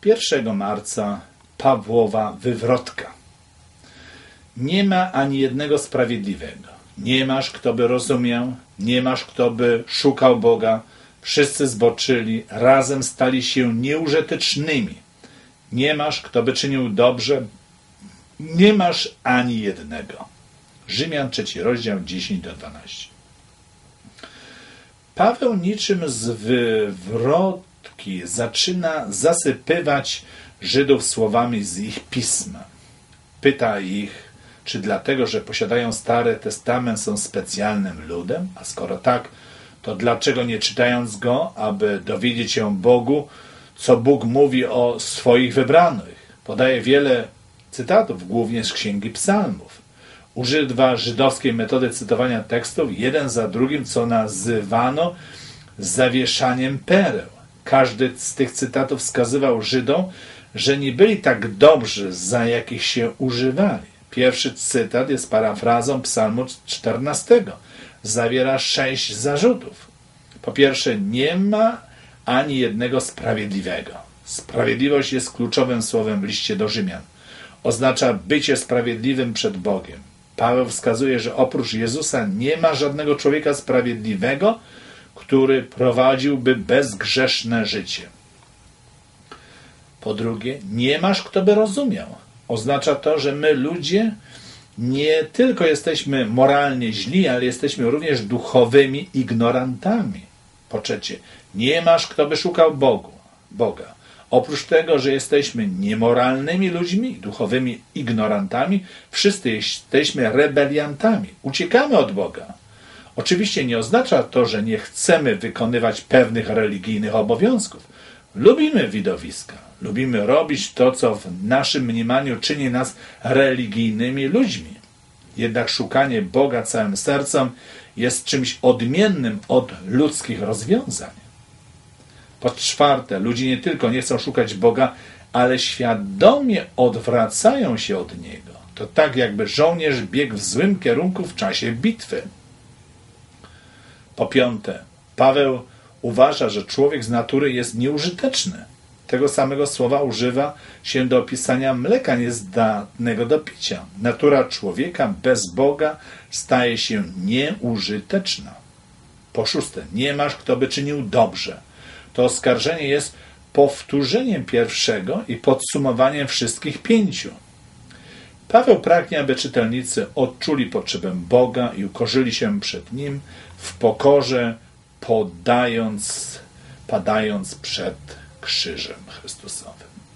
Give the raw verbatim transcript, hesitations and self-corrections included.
pierwszego marca Pawłowa wywrotka. Nie ma ani jednego sprawiedliwego. Nie masz, kto by rozumiał, nie masz, kto by szukał Boga. Wszyscy zboczyli, razem stali się nieużytecznymi. Nie masz, kto by czynił dobrze. Nie masz ani jednego. Rzymian trzeci rozdział dziesięć do dwunastu. Paweł niczym z wywrotki zaczyna zasypywać Żydów słowami z ich pisma. Pyta ich, czy dlatego, że posiadają Stary Testament, są specjalnym ludem? A skoro tak, to dlaczego nie czytając go, aby dowiedzieć się Bogu, co Bóg mówi o swoich wybranych? Podaje wiele cytatów, głównie z Księgi Psalmów. Używa żydowskiej metody cytowania tekstów, jeden za drugim, co nazywano zawieszaniem pereł. Każdy z tych cytatów wskazywał Żydom, że nie byli tak dobrzy, za jakich się używali. Pierwszy cytat jest parafrazą Psalmu czternastego. Zawiera sześć zarzutów. Po pierwsze, nie ma ani jednego sprawiedliwego. Sprawiedliwość jest kluczowym słowem w liście do Rzymian. Oznacza bycie sprawiedliwym przed Bogiem. Paweł wskazuje, że oprócz Jezusa nie ma żadnego człowieka sprawiedliwego, który prowadziłby bezgrzeszne życie. Po drugie, nie masz, kto by rozumiał. Oznacza to, że my ludzie nie tylko jesteśmy moralnie źli, ale jesteśmy również duchowymi ignorantami. Po trzecie, nie masz, kto by szukał Bogu, Boga. Oprócz tego, że jesteśmy niemoralnymi ludźmi, duchowymi ignorantami, wszyscy jesteśmy rebeliantami. Uciekamy od Boga. Oczywiście nie oznacza to, że nie chcemy wykonywać pewnych religijnych obowiązków. Lubimy widowiska. Lubimy robić to, co w naszym mniemaniu czyni nas religijnymi ludźmi. Jednak szukanie Boga całym sercem jest czymś odmiennym od ludzkich rozwiązań. Po czwarte, ludzie nie tylko nie chcą szukać Boga, ale świadomie odwracają się od Niego. To tak, jakby żołnierz biegł w złym kierunku w czasie bitwy. Po piąte, Paweł uważa, że człowiek z natury jest nieużyteczny. Tego samego słowa używa się do opisania mleka niezdatnego do picia. Natura człowieka bez Boga staje się nieużyteczna. Po szóste, nie masz, kto by czynił dobrze. To oskarżenie jest powtórzeniem pierwszego i podsumowaniem wszystkich pięciu. Paweł pragnie, aby czytelnicy odczuli potrzebę Boga i ukorzyli się przed Nim w pokorze, podając, padając przed krzyżem Chrystusowym.